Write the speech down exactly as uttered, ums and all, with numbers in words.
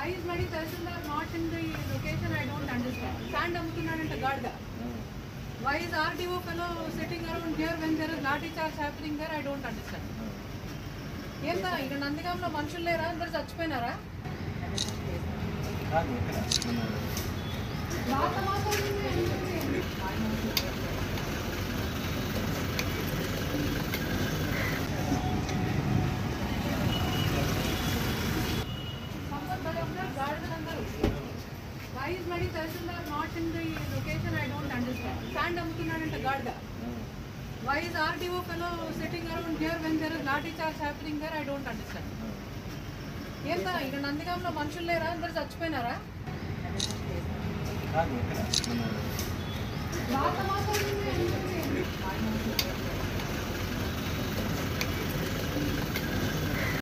Why is Madi Tahsildar not in the location? I don't understand. Sand amuttunadante Gadga. Why is R D O fellow sitting around here when there is lathi charge happening there? I don't understand. ఏంటా ఇక్కడ నందిగాంలో మనుషులు లేరా? అందరు చచ్చిపోయినారా? Why is Madi Tahsildar not in the location? I don't understand. Sand amuttunadante Gadga. Why is R D O fellow sitting around here when there is lathi charge happening there? I don't understand. ఏంటా ఇక్కడ నందిగాంలో మనుషులు లేరా? అందరు చచ్చిపోయినారా?